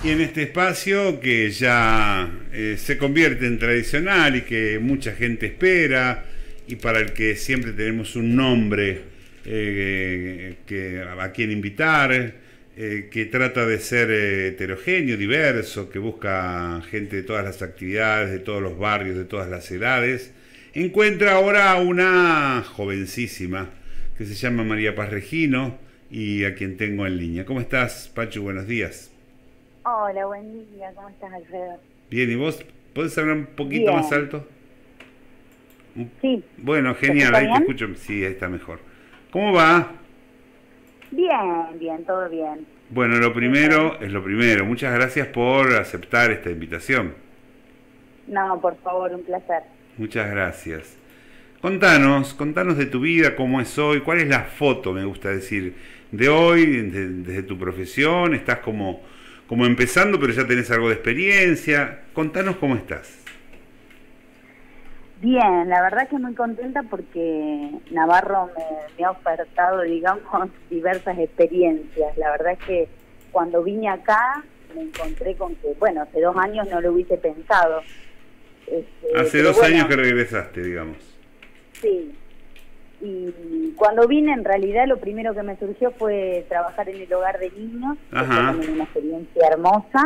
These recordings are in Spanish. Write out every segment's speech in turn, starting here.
Y en este espacio que ya se convierte en tradicional y que mucha gente espera y para el que siempre tenemos un nombre a quien invitar, que trata de ser heterogéneo, diverso, que busca gente de todas las actividades, de todos los barrios, de todas las edades, encuentra ahora a una jovencísima que se llama María Paz Regino y a quien tengo en línea. ¿Cómo estás, Pachu? Buenos días. Hola, buen día. ¿Cómo estás, Alfredo? Bien, ¿y vos podés hablar un poquito Bien. más alto? Sí. Bueno, ¿Te genial, escucha ahí te bien? escucho. Sí, ahí está mejor. ¿Cómo va? Bien, bien, todo bien. Bueno, lo primero es lo primero. Muchas gracias por aceptar esta invitación. No, por favor, un placer. Muchas gracias. Contanos de tu vida, cómo es hoy, cuál es la foto, me gusta decir, de hoy, desde tu profesión. Estás como empezando, pero ya tenés algo de experiencia. Contanos cómo estás. Bien, la verdad que muy contenta porque Navarro me ha ofertado, digamos, diversas experiencias. La verdad es que cuando vine acá me encontré con que, bueno, hace 2 años no lo hubiese pensado. Hace Pero 2 bueno, años que regresaste, digamos. sí. Y cuando vine, en realidad, lo primero que me surgió fue trabajar en el hogar de niños, que fue Ajá. también una experiencia hermosa.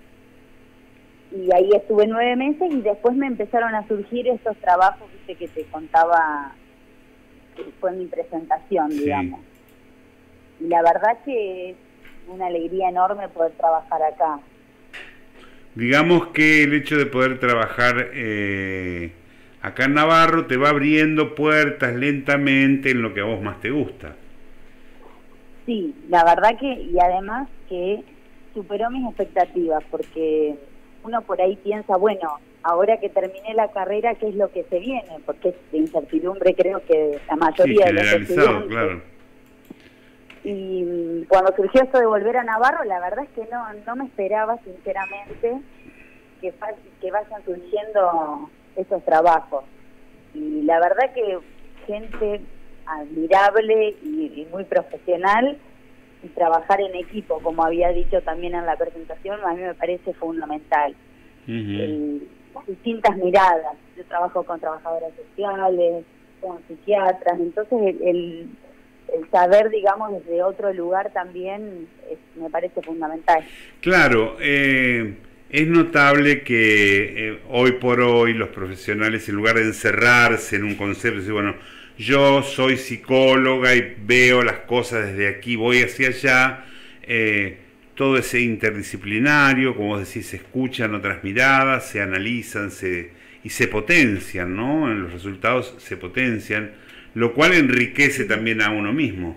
Y ahí estuve 9 meses y después me empezaron a surgir estos trabajos, viste, que te contaba, que fue mi presentación, Sí. digamos. Y la verdad que es una alegría enorme poder trabajar acá. Digamos que el hecho de poder trabajar acá en Navarro te va abriendo puertas lentamente en lo que a vos más te gusta. Sí, la verdad que, y además que superó mis expectativas, porque uno por ahí piensa, bueno, ahora que terminé la carrera, ¿qué es lo que se viene? Porque es de incertidumbre, creo que la Sí, mayoría de los generalizado, estudiantes. claro. Y cuando surgió esto de volver a Navarro, la verdad es que no me esperaba, sinceramente, que vayan surgiendo esos trabajos. Y la verdad que gente admirable y muy profesional, y trabajar en equipo, como había dicho también en la presentación, a mí me parece fundamental. Las distintas miradas. Yo trabajo con trabajadoras sociales, con psiquiatras, entonces el saber, digamos, desde otro lugar también me parece fundamental. Claro, es notable que hoy por hoy los profesionales, en lugar de encerrarse en un concepto, decir, bueno, yo soy psicóloga y veo las cosas desde aquí, voy hacia allá, todo ese interdisciplinario, como vos decís, se escuchan otras miradas, se analizan y se potencian, ¿no? En los resultados se potencian, lo cual enriquece también a uno mismo.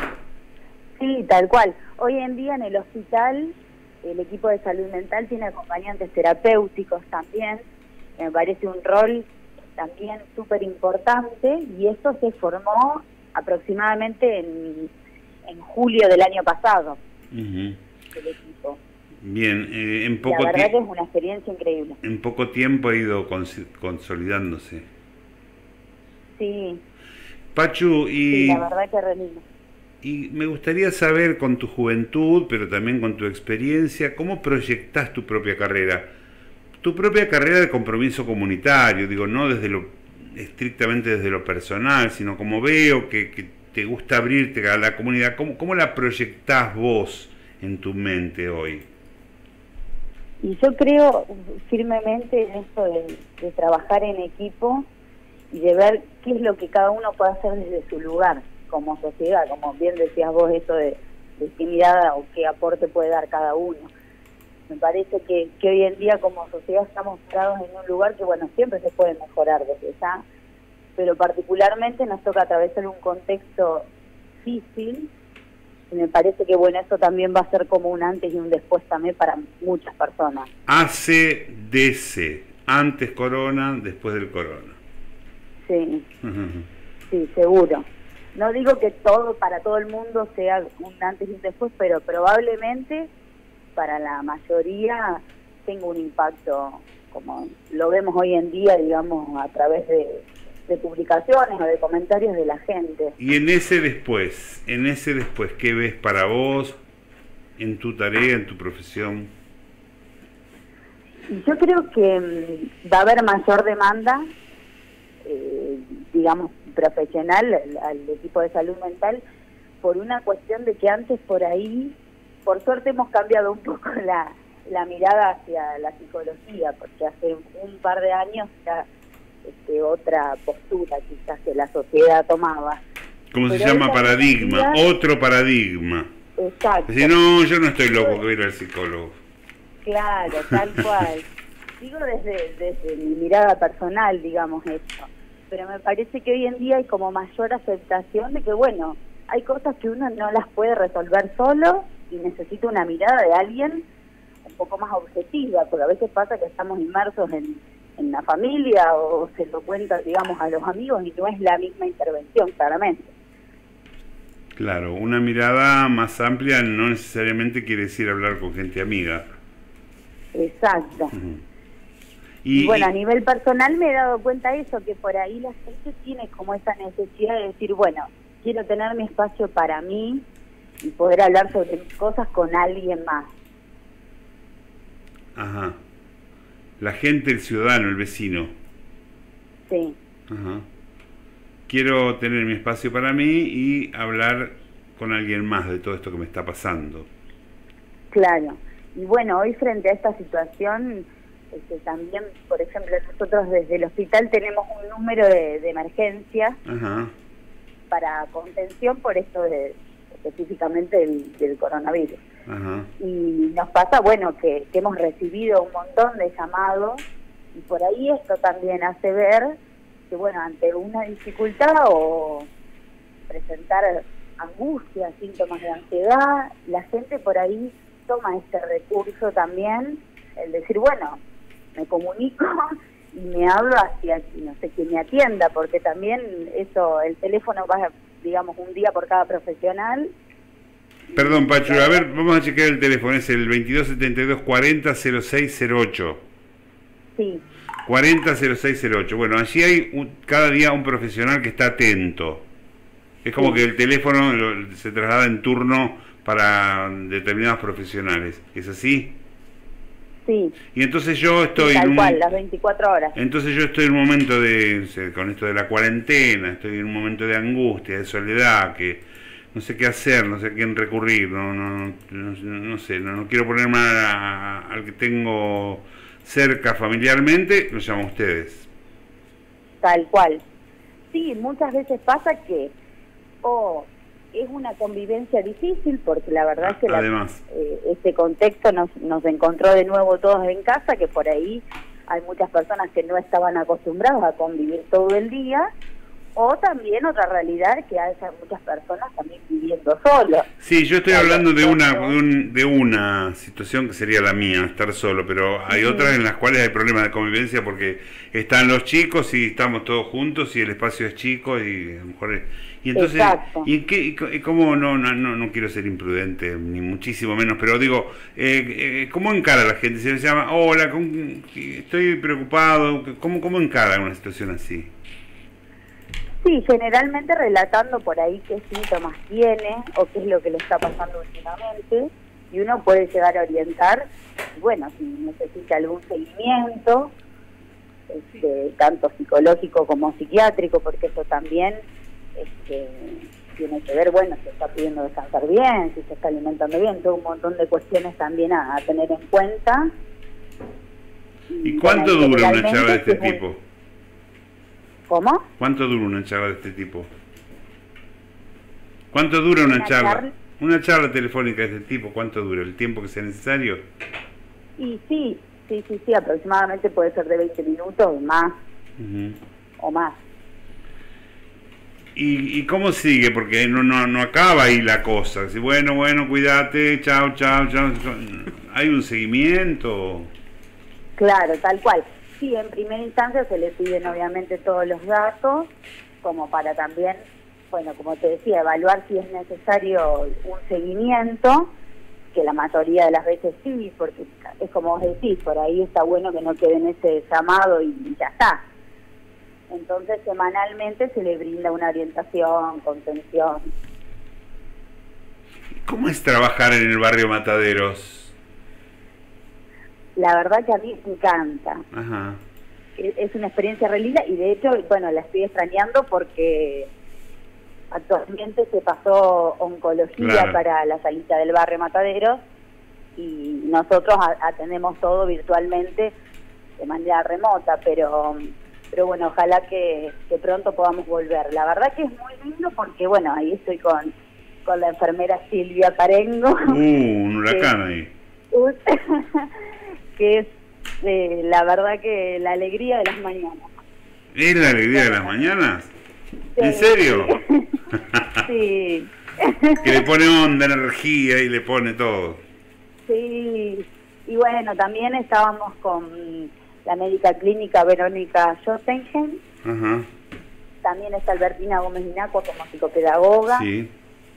Sí, tal cual. Hoy en día en el hospital el equipo de salud mental tiene acompañantes terapéuticos también. Me parece un rol también súper importante y esto se formó aproximadamente en julio del año pasado, el equipo. Bien, La verdad que es una experiencia increíble. en poco tiempo ha ido consolidándose. Sí, Pachu, sí, la verdad que re lindo. y me gustaría saber con tu juventud, pero también con tu experiencia, cómo proyectás tu propia carrera. Tu propia carrera de compromiso comunitario, digo, no estrictamente desde lo personal, sino como veo que te gusta abrirte a la comunidad. ¿Cómo la proyectás vos en tu mente hoy? Y yo creo firmemente en esto de trabajar en equipo y de ver qué es lo que cada uno puede hacer desde su lugar como sociedad, como bien decías vos, eso de qué mirada o qué aporte puede dar cada uno. Me parece que hoy en día como sociedad estamos parados en un lugar que, bueno, siempre se puede mejorar desde ya, pero particularmente nos toca atravesar un contexto difícil y me parece que, bueno, eso también va a ser como un antes y un después también para muchas personas. ACDC, antes corona, después del corona. Sí, sí, seguro. No digo que para todo el mundo sea un antes y un después, pero probablemente para la mayoría tenga un impacto, como lo vemos hoy en día, digamos, a través de publicaciones o de comentarios de la gente. Y en ese después, ¿qué ves para vos, en tu tarea, en tu profesión? Y yo creo que va a haber mayor demanda, digamos, profesional al equipo de salud mental, por una cuestión de que antes por ahí, por suerte hemos cambiado un poco la mirada hacia la psicología, porque hace un par de años era otra postura quizás que la sociedad tomaba. ¿Cómo se llama? Paradigma, otro paradigma. Exacto. Es decir, no, yo no estoy loco que voy a ir al psicólogo. Claro, tal cual. Digo desde mi mirada personal, digamos esto. Pero me parece que hoy en día hay como mayor aceptación de que, bueno, hay cosas que uno no las puede resolver solo y necesita una mirada de alguien un poco más objetiva, porque a veces pasa que estamos inmersos en la familia o se lo cuentan, digamos, a los amigos y no es la misma intervención, claramente. Claro, una mirada más amplia no necesariamente quiere decir hablar con gente amiga. Exacto. Uh-huh. Y bueno, a nivel personal me he dado cuenta de eso, que por ahí la gente tiene como esa necesidad de decir, bueno, quiero tener mi espacio para mí y poder hablar sobre mis cosas con alguien más. Ajá. La gente, el ciudadano, el vecino. Sí. Ajá. Quiero tener mi espacio para mí y hablar con alguien más de todo esto que me está pasando. Claro. Y bueno, hoy frente a esta situación, también, por ejemplo, nosotros desde el hospital tenemos un número de emergencia. Ajá. Para contención por esto específicamente del coronavirus. Ajá. Y nos pasa, bueno, que hemos recibido un montón de llamados y por ahí esto también hace ver que, bueno, ante una dificultad o presentar angustia, síntomas de ansiedad, la gente por ahí toma este recurso también, el decir, bueno, me comunico y me hablo hacia, no sé, quien me atienda, porque también eso, el teléfono va, digamos, un día por cada profesional. Perdón, Pachu, a ver, vamos a chequear el teléfono, es el 2272-40-0608. Sí. 40-0608. Bueno, allí hay cada día un profesional que está atento. Es como que el teléfono se traslada en turno para determinados profesionales. ¿Es así? Sí. Y entonces yo estoy... Sí, tal cual, las 24 horas. Entonces yo estoy en un momento con esto de la cuarentena, estoy en un momento de angustia, de soledad, que no sé qué hacer, no sé a quién recurrir, no sé, no quiero ponerme al que tengo cerca familiarmente, lo llamo a ustedes. Tal cual. Sí, muchas veces pasa que es una convivencia difícil, porque la verdad es que este contexto nos encontró de nuevo todos en casa, que por ahí hay muchas personas que no estaban acostumbradas a convivir todo el día, o también otra realidad que hay muchas personas también viviendo solos. Sí, yo estoy hablando de una situación que sería la mía, estar solo, pero hay otras en las cuales hay problemas de convivencia porque están los chicos y estamos todos juntos y el espacio es chico y a lo mejor y entonces exacto. y cómo no quiero ser imprudente ni muchísimo menos, pero digo, ¿cómo encara la gente? Se le llama, hola, estoy preocupado, ¿cómo encara una situación así? Sí, generalmente relatando por ahí qué síntomas tiene o qué es lo que le está pasando últimamente, y uno puede llegar a orientar, bueno, si necesita algún seguimiento, tanto psicológico como psiquiátrico, porque eso también tiene que ver, bueno, si está pudiendo descansar bien, si se está alimentando bien, todo un montón de cuestiones también a tener en cuenta. ¿Y cuánto dura una charla de este tipo? ¿Cómo? ¿Cuánto dura una charla de este tipo? ¿Cuánto dura una charla? Una charla telefónica de este tipo, ¿cuánto dura? ¿El tiempo que sea necesario? Y sí, aproximadamente puede ser de 20 minutos o más. O más. ¿Y cómo sigue? Porque no acaba ahí la cosa. Si, bueno, cuídate, chao. ¿Hay un seguimiento? Claro, tal cual. Sí, en primera instancia se le piden obviamente todos los datos, como para también, bueno, como te decía, evaluar si es necesario un seguimiento, que la mayoría de las veces sí, porque es como vos decís, por ahí está bueno que no quede en ese llamado y ya está. Entonces semanalmente se le brinda una orientación, contención. ¿Cómo es trabajar en el barrio Mataderos? la verdad que a mí me encanta. Ajá. Es una experiencia re linda y de hecho, bueno, la estoy extrañando porque actualmente se pasó oncología para la salita del barrio Mataderos y nosotros atendemos todo virtualmente de manera remota, pero bueno, ojalá que pronto podamos volver. La verdad que es muy lindo porque, bueno, ahí estoy con la enfermera Silvia Parengo. Un huracán ahí. Que es la verdad que la alegría de las mañanas. ¿Es la alegría de las mañanas? Sí. ¿En serio? Sí. Que le pone onda, energía y le pone todo. Sí. Y bueno, también estábamos con la médica clínica Verónica Jostengen. Ajá. También está Albertina Gómez Minacua como psicopedagoga. Sí.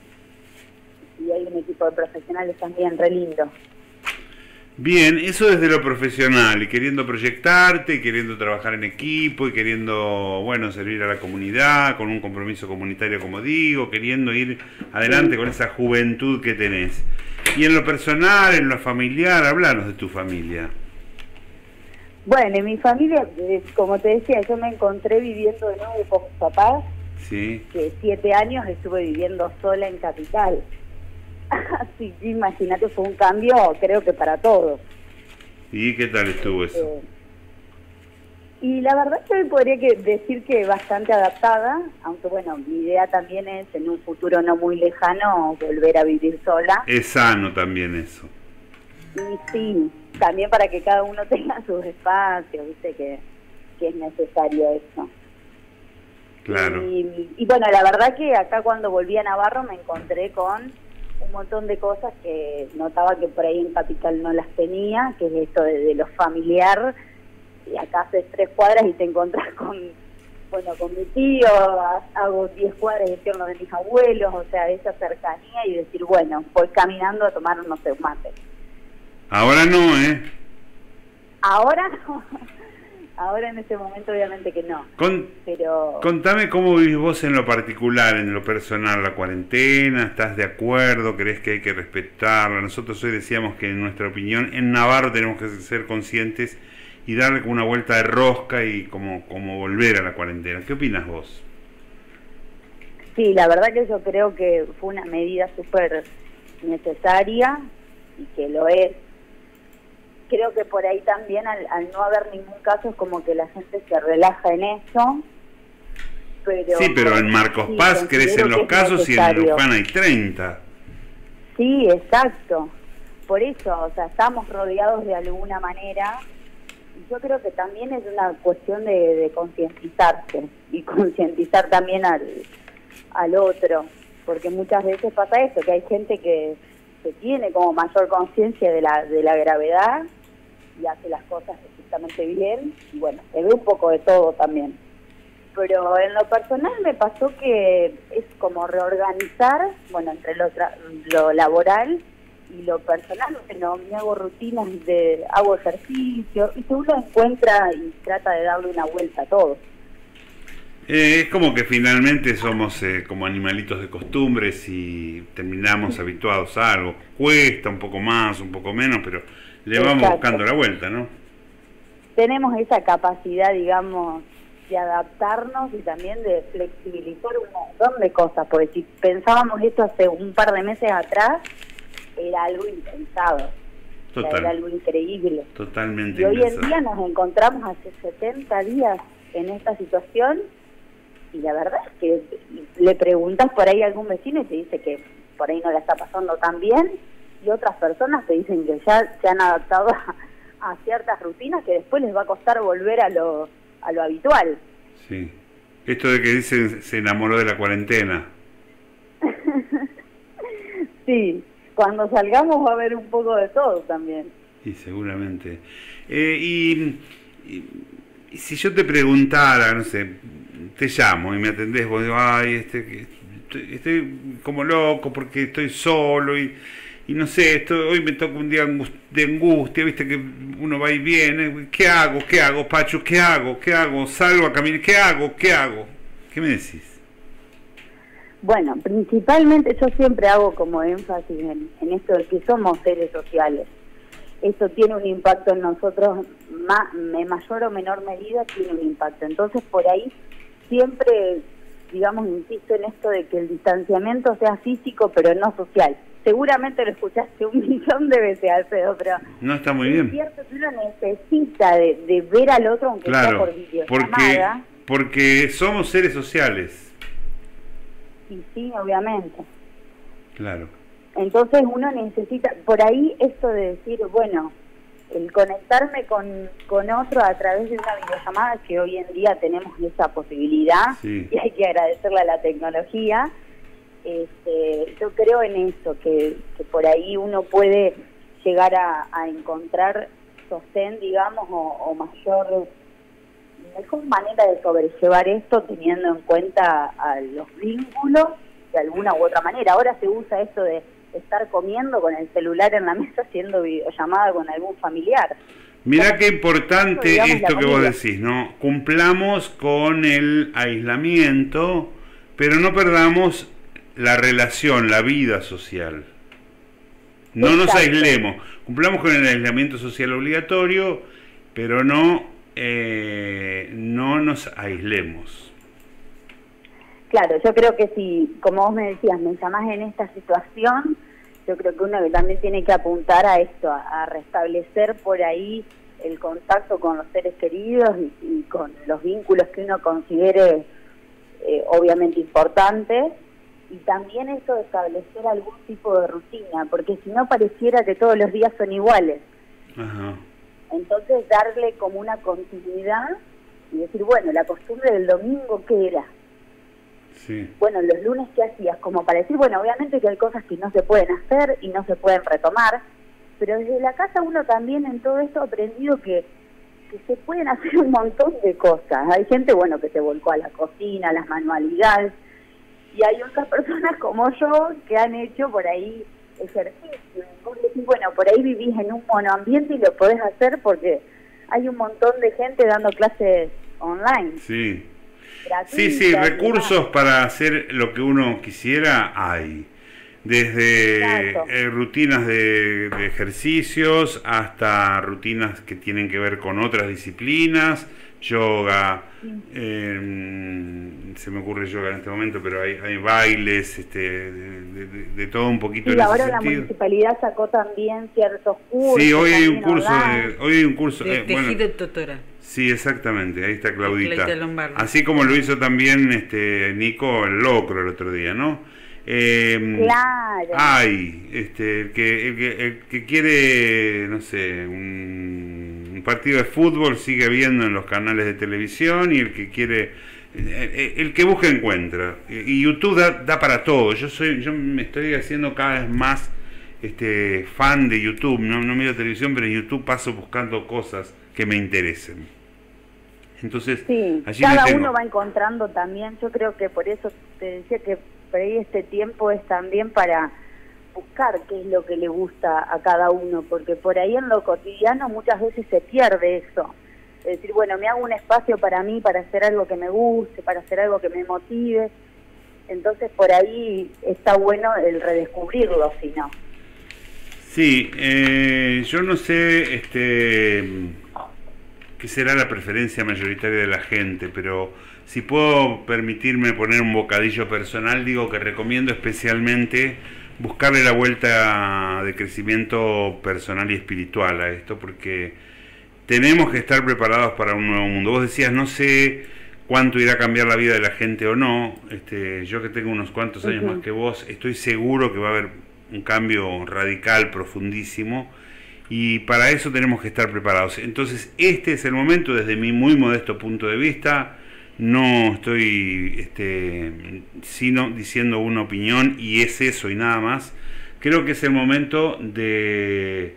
Y hay un equipo de profesionales también re lindo. Bien, eso desde lo profesional, y queriendo proyectarte, y queriendo trabajar en equipo, y queriendo, bueno, servir a la comunidad, con un compromiso comunitario, como digo, queriendo ir adelante con esa juventud que tenés. Y en lo personal, en lo familiar, háblanos de tu familia. Bueno, en mi familia, como te decía, yo me encontré viviendo de nuevo con mis papás, Sí. que 7 años estuve viviendo sola en Capital. Así que imagínate, fue un cambio, creo que para todos. ¿Y qué tal estuvo eso? Y la verdad es que podría decir que bastante adaptada, aunque bueno, mi idea también es en un futuro no muy lejano volver a vivir sola. Es sano también eso. Y sí, también para que cada uno tenga sus espacios, viste que es necesario eso. Claro. Y bueno, la verdad que acá cuando volví a Navarro me encontré con un montón de cosas que notaba que por ahí en Capital no las tenía, que es esto de lo familiar, y acá haces 3 cuadras y te encontrás con mi tío, hago 10 cuadras y estoy de mis abuelos, o sea, esa cercanía y decir, bueno, voy caminando a tomar, no sé, un mate. Ahora no, ¿eh? Ahora no. Ahora en este momento obviamente que no. Pero Contame cómo vivís vos en lo particular, en lo personal, la cuarentena. ¿Estás de acuerdo? ¿Crees que hay que respetarla? Nosotros hoy decíamos que en nuestra opinión en Navarro tenemos que ser conscientes y darle como una vuelta de rosca y como volver a la cuarentena. ¿Qué opinas vos? Sí, la verdad que yo creo que fue una medida súper necesaria y que lo es. Creo que por ahí también al no haber ningún caso es como que la gente se relaja en eso. Pero sí, pero en Marcos Paz crecen los casos y en Luján hay 30. Sí, exacto. Por eso, o sea, estamos rodeados de alguna manera. Y yo creo que también es una cuestión de concientizarse y concientizar también al otro. Porque muchas veces pasa esto, que hay gente que tiene como mayor conciencia de la gravedad y hace las cosas exactamente bien, y bueno, se ve un poco de todo también. Pero en lo personal me pasó que es como reorganizar, bueno, entre lo laboral y lo personal, bueno, me hago rutinas, hago ejercicio, y que uno encuentra y trata de darle una vuelta a todo. Es como que finalmente somos como animalitos de costumbres y terminamos habituados a algo. Cuesta un poco más, un poco menos, pero le vamos buscando la vuelta, ¿no? Tenemos esa capacidad, digamos, de adaptarnos y también de flexibilizar un montón de cosas, porque si pensábamos esto hace un par de meses atrás, era algo impensado. Total. Era algo increíble. Totalmente y hoy impensado. en día nos encontramos hace 70 días en esta situación. Y la verdad es que le preguntas por ahí a algún vecino y te dice que por ahí no la está pasando tan bien, y otras personas te dicen que ya se han adaptado a ciertas rutinas que después les va a costar volver a lo habitual. Sí. Esto de que dicen se enamoró de la cuarentena. Sí, cuando salgamos va a haber un poco de todo también. Y seguramente. Y si yo te preguntara, no sé, te llamo y me atendés, vos digo, ay, estoy como loco porque estoy solo y no sé, hoy me toca un día de angustia, viste que uno va y viene, ¿qué hago, Pacho? ¿Qué hago? Salgo a caminar, ¿qué hago? ¿Qué me decís? Bueno, principalmente yo siempre hago como énfasis en esto de que somos seres sociales eso tiene un impacto en nosotros, en mayor o menor medida tiene un impacto. Entonces por ahí siempre, digamos, insisto en esto de que el distanciamiento sea físico pero no social. Seguramente lo escuchaste 1.000.000 de veces, Alfredo, pero no, está muy bien. Es cierto que uno necesita de ver al otro, aunque sea por videollamada. Porque somos seres sociales. Sí, obviamente. Claro. Entonces uno necesita, por ahí esto de decir, bueno, el conectarme con otro a través de una videollamada, que hoy en día tenemos esa posibilidad, sí, y hay que agradecerle a la tecnología. Yo creo en eso, que por ahí uno puede llegar a encontrar sostén, digamos, o mejor manera de sobrellevar esto, teniendo en cuenta a los vínculos de alguna u otra manera. Ahora se usa esto de estar comiendo con el celular en la mesa haciendo videollamada con algún familiar. Mirá qué importante digamos, esto que vos decís, ¿no? Cumplamos con el aislamiento, pero no perdamos la relación, la vida social. No Exacto. Nos aislemos. Cumplamos con el aislamiento social obligatorio, pero no nos aislemos. Claro, yo creo que si, como vos me decías, me llamás en esta situación, yo creo que uno también tiene que apuntar a esto, a restablecer por ahí el contacto con los seres queridos y con los vínculos que uno considere obviamente importantes, y también eso de establecer algún tipo de rutina, porque si no pareciera que todos los días son iguales. Ajá. Entonces darle como una continuidad y decir, bueno, la costumbre del domingo, ¿qué era? Sí. Bueno, los lunes, ¿qué hacías? Como para decir, bueno, obviamente que hay cosas que no se pueden hacer y no se pueden retomar, pero desde la casa uno también en todo esto ha aprendido que se pueden hacer un montón de cosas. Hay gente, bueno, que se volcó a la cocina, a las manualidades, y hay otras personas como yo que han hecho por ahí ejercicio. Vos decís, bueno, por ahí vivís en un monoambiente y lo podés hacer porque hay un montón de gente dando clases online. Sí. Sí, recursos para hacer lo que uno quisiera hay. Desde rutinas de ejercicios hasta rutinas que tienen que ver con otras disciplinas, yoga, se me ocurre yoga en este momento, pero hay bailes, de todo un poquito. Y ahora la municipalidad sacó también ciertos cursos. Sí, hoy hay un curso, de tejido tutora. Sí, exactamente, ahí está Claudita. Así como lo hizo también Nico el Locro el otro día, ¿no? Claro. Hay, el que quiere, no sé, un partido de fútbol sigue viendo en los canales de televisión, y el que quiere, el que busca encuentra. Y YouTube da para todo. Yo me estoy haciendo cada vez más fan de YouTube. No miro televisión, pero en YouTube paso buscando cosas que me interesen. Entonces, sí, allí cada uno va encontrando también. Yo creo que por eso te decía que por ahí este tiempo es también para buscar qué es lo que le gusta a cada uno, porque por ahí en lo cotidiano muchas veces se pierde eso. Es decir, bueno, me hago un espacio para mí, para hacer algo que me guste, para hacer algo que me motive. Entonces por ahí está bueno el redescubrirlo, si no. Sí, yo no sé qué será la preferencia mayoritaria de la gente, pero si puedo permitirme poner un bocadillo personal, digo que recomiendo especialmente buscarle la vuelta de crecimiento personal y espiritual a esto, porque tenemos que estar preparados para un nuevo mundo. Vos decías, no sé cuánto irá a cambiar la vida de la gente o no. Yo que tengo unos cuantos años más que vos, estoy seguro que va a haber un cambio radical, profundísimo, y para eso tenemos que estar preparados. Entonces este es el momento, desde mi muy modesto punto de vista. No estoy sino diciendo una opinión, y es eso y nada más. Creo que es el momento de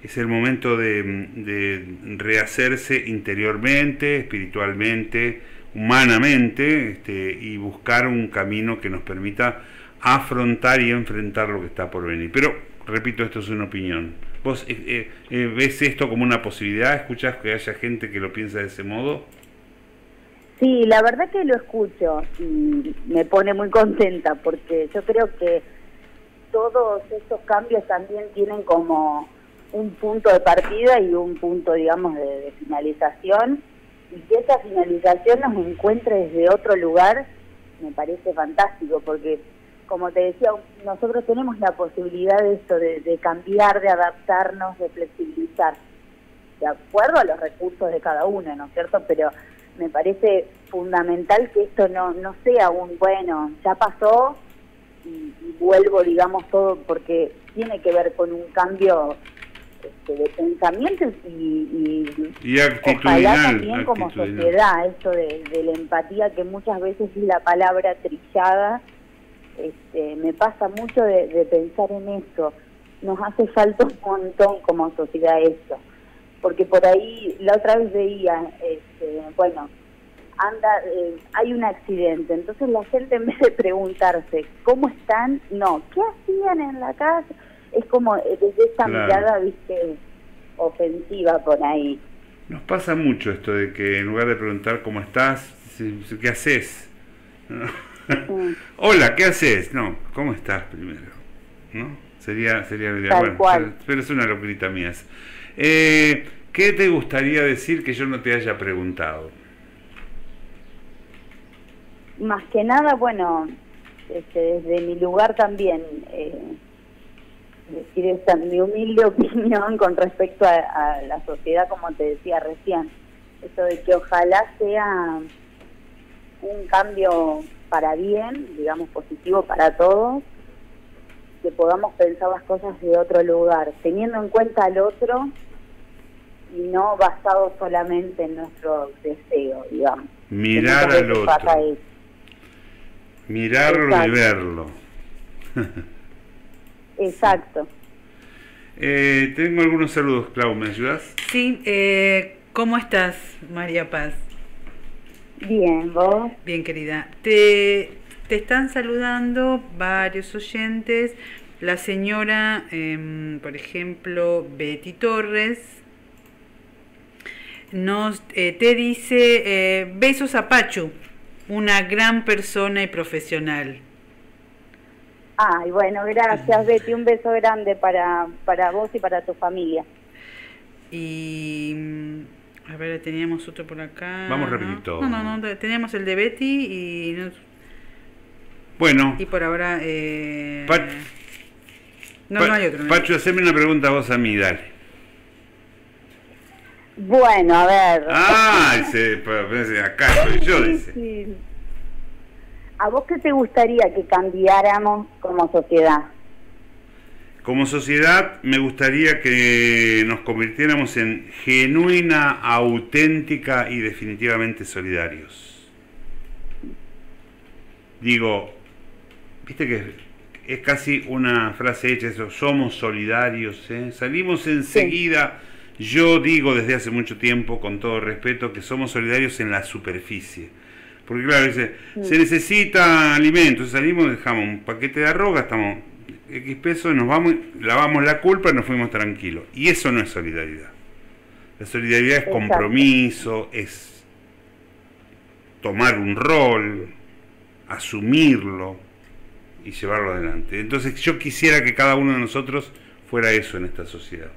rehacerse interiormente, espiritualmente, humanamente, y buscar un camino que nos permita afrontar y enfrentar lo que está por venir. Pero repito, esto es una opinión. ¿Vos ves esto como una posibilidad? ¿Escuchás que haya gente que lo piensa de ese modo? Sí, la verdad que lo escucho y me pone muy contenta, porque yo creo que todos estos cambios también tienen como un punto de partida y un punto, digamos, de finalización, y que esa finalización nos encuentre desde otro lugar, me parece fantástico, porque, como te decía, nosotros tenemos la posibilidad de esto, de cambiar, de adaptarnos, de flexibilizar, de acuerdo a los recursos de cada uno, ¿no es cierto? Pero me parece fundamental que esto no sea un, bueno, ya pasó y vuelvo, digamos, todo, porque tiene que ver con un cambio de pensamientos y ojalá también como sociedad, esto de la empatía, que muchas veces es la palabra trillada. Me pasa mucho de pensar en eso. Nos hace falta un montón como sociedad esto, porque por ahí la otra vez veía, bueno, hay un accidente, entonces la gente, en vez de preguntarse ¿cómo están? No, ¿qué hacían en la casa? Es como desde esta mirada, viste, ofensiva por ahí. Nos pasa mucho esto de que en lugar de preguntar ¿cómo estás? ¿Qué haces? Hola, ¿qué haces? No, ¿cómo estás primero? ¿No? Sería tal cual. Pero es una locurita mía. ¿Qué te gustaría decir que yo no te haya preguntado? Más que nada, bueno, desde mi lugar también, decir esta mi humilde opinión con respecto a la sociedad, como te decía recién, esto de que ojalá sea un cambio para bien, digamos positivo para todos, que podamos pensar las cosas de otro lugar, teniendo en cuenta al otro y no basado solamente en nuestro deseo, digamos. Mirar al otro. Mirarlo. Exacto. Y verlo. Exacto. Tengo algunos saludos, Clau, ¿me ayudas? Sí, ¿cómo estás, María Paz? Bien, ¿vos? Bien, querida. Te están saludando varios oyentes. La señora, por ejemplo, Betty Torres, te dice, besos a Pachu, una gran persona y profesional. Ay, bueno, gracias, Betty, un beso grande para vos y para tu familia. Y a ver, teníamos otro por acá. Vamos rapidito. No, teníamos el de Betty y bueno. Y por ahora no hay otro. Pachu, haceme una pregunta a vos a mí, dale. Bueno, a ver. Acá soy yo, dice. Sí. ¿A vos qué te gustaría que cambiáramos como sociedad? Como sociedad me gustaría que nos convirtiéramos en genuina, auténtica y definitivamente solidarios. Digo, viste que es casi una frase hecha eso, somos solidarios, ¿eh? Salimos enseguida, sí. Yo digo desde hace mucho tiempo, con todo respeto, que somos solidarios en la superficie. Porque claro, dice, se necesita alimento, salimos, dejamos un paquete de arroz, gastamos X pesos, nos vamos, lavamos la culpa y nos fuimos tranquilos. Y eso no es solidaridad. La solidaridad es compromiso, es tomar un rol, asumirlo y llevarlo adelante. Entonces yo quisiera que cada uno de nosotros fuera eso en esta sociedad.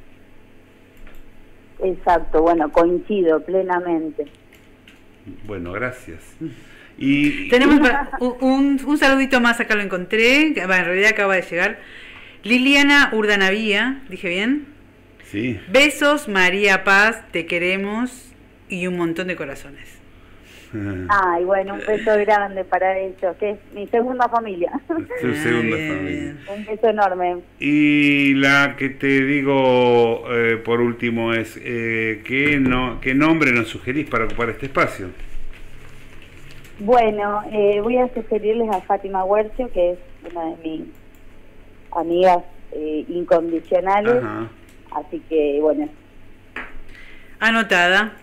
Exacto, bueno, coincido plenamente. Bueno, gracias. Y tenemos un saludito más, acá lo encontré, en realidad acaba de llegar. Liliana Urdanavía, ¿dije bien? Sí. Besos, María Paz, te queremos, y un montón de corazones. Ay, bueno, un beso grande para ellos, que es mi segunda familia. Su segunda familia. Un beso enorme. Y la que te digo por último es, ¿qué nombre nos sugerís para ocupar este espacio? Bueno, voy a sugerirles a Fátima Huercio, que es una de mis amigas incondicionales. Ajá. Así que, bueno. Anotada.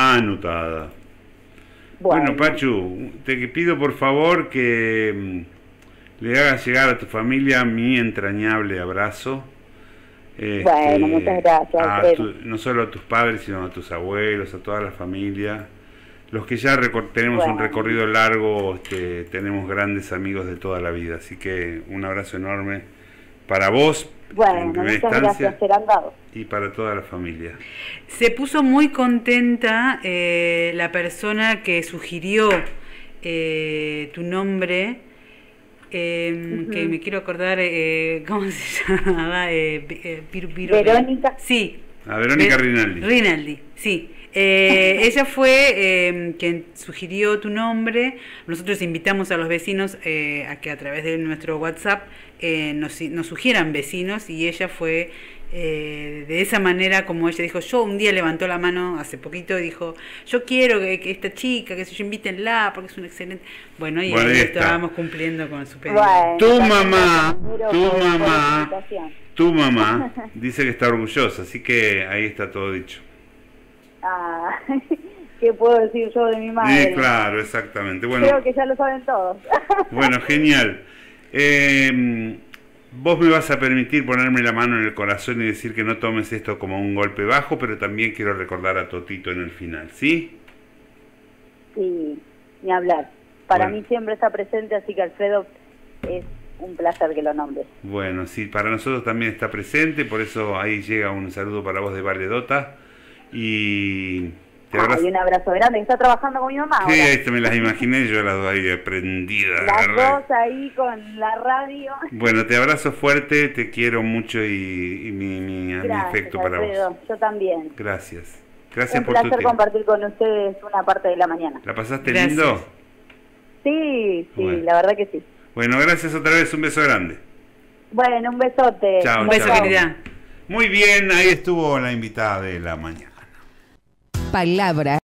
Bueno, Pachu, te pido por favor que le hagas llegar a tu familia mi entrañable abrazo. Bueno, muchas gracias. No solo a tus padres, sino a tus abuelos, a toda la familia. Los que ya tenemos un recorrido largo, tenemos grandes amigos de toda la vida. Así que un abrazo enorme para vos Bueno, en primera muchas instancia gracias, serán dados. y para toda la familia. Se puso muy contenta la persona que sugirió tu nombre, que me quiero acordar, ¿cómo se llamaba? Verónica. Sí. A Verónica Rinaldi. Rinaldi, sí. Ella fue quien sugirió tu nombre. Nosotros invitamos a los vecinos a que a través de nuestro WhatsApp nos sugieran vecinos, y ella fue de esa manera, como ella dijo. Yo un día levantó la mano hace poquito y dijo: yo quiero que esta chica, que se yo, invítenla porque es un excelente. Bueno, y Bueno, ahí ahí está. estábamos cumpliendo con su pedido. Bueno, Tu también mamá, gracias, tu por la mamá, invitación. tu mamá dice que está orgullosa, así que ahí está todo dicho. Ah, ¿qué puedo decir yo de mi madre? Sí, claro, exactamente. Bueno, Creo que ya lo saben todos. bueno, genial. Vos me vas a permitir ponerme la mano en el corazón y decir que no tomes esto como un golpe bajo, pero también quiero recordar a Totito en el final, ¿sí? Sí, ni hablar. Para Bueno. mí siempre está presente, así que Alfredo, es un placer que lo nombres. Bueno, sí, para nosotros también está presente, por eso ahí llega un saludo para vos de Valedota. Y te abrazo. Y un abrazo grande, que está trabajando con mi mamá Sí, ahora. ahí se me las imaginé, yo las dos ahí prendidas. Las agarré. dos ahí con la radio. Bueno, te abrazo fuerte, te quiero mucho y mi Gracias, afecto para Alfredo. vos. Yo también. Gracias. Gracias Un por tu placer tiempo. compartir con ustedes una parte de la mañana. ¿La pasaste Gracias. lindo? Sí, Bueno. la verdad que sí. Bueno, gracias otra vez, un beso grande. Bueno, un besote. Chao, Un beso, chao. querida. Muy bien, ahí estuvo la invitada de la mañana. Palabra